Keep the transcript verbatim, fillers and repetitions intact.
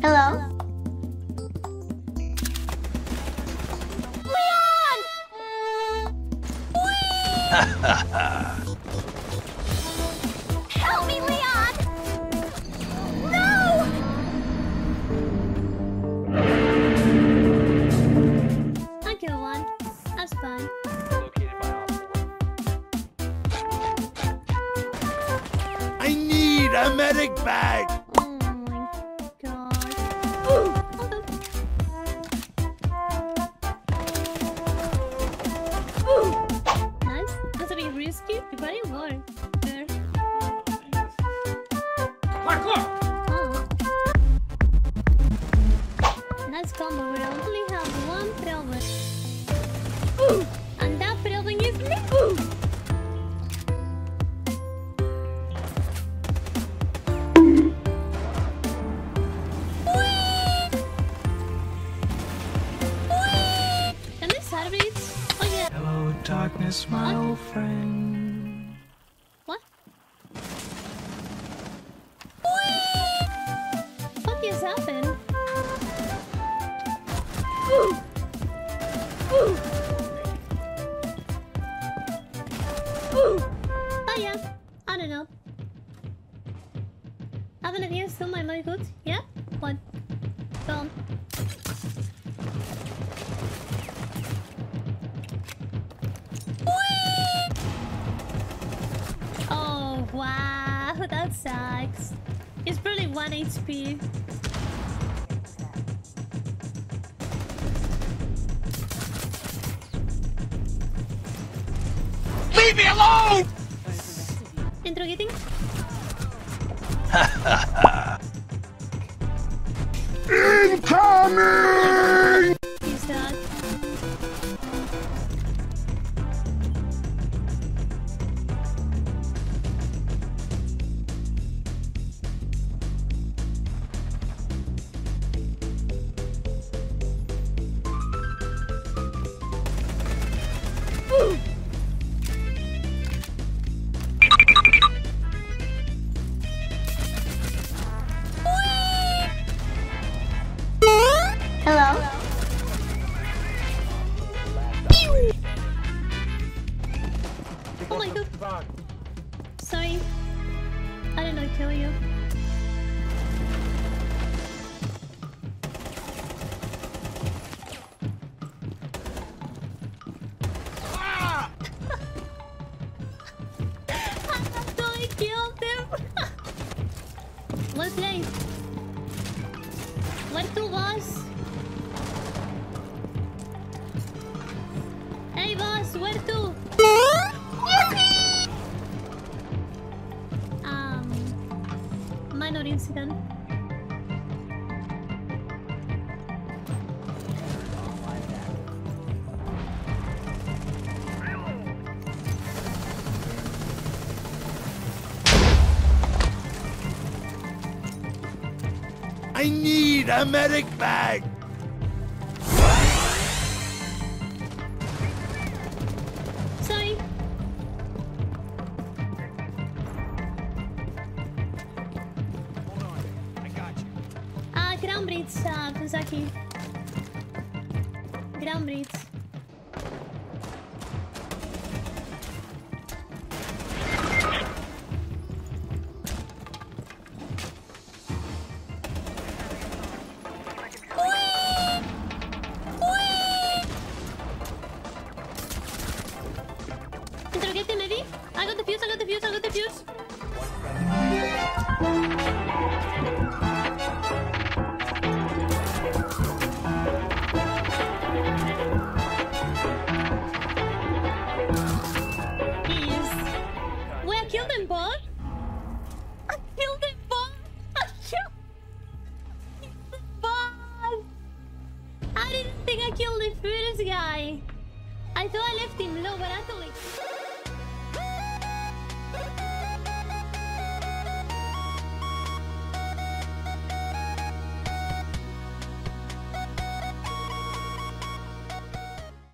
Hello? Leon! Help me, Leon! No! I killed one. That's fine. Located by op I need a medic bag! Oh my god. Ooh! Ooh! Nice. That's a bit risky, but it worked. There. Parkour! Oh. Nice combo. We only have one pellet. Ooh! And that pellet is me! Ooh! Can they salvage? Oh yeah. Hello, darkness, my What? old friend. What? What just happened? Ooh. Ooh. Ooh. Oh yeah. I don't know. Have an idea still my money good? Yeah? What? Go on. Oh wow, that sucks. It's probably one H P. Leave me alone! Interrogating? Incoming! He's dead. Ooh. Hello? Oh my god. Sorry. I did not kill you. So I killed him. Let's play. Where to, boss? Hey boss, where to? Um, minor incident. I need a medic bag! Sorry. Hold on. I got you. Ah, Ground Bridge, uh, Fusaki. Ground Bridge. Interrogate maybe? I got the fuse, I got the fuse, I got the fuse. Yes. Wait, I killed them both? I killed them both? I killed them both! I didn't think I killed the first guy. I thought I left him low, but actually...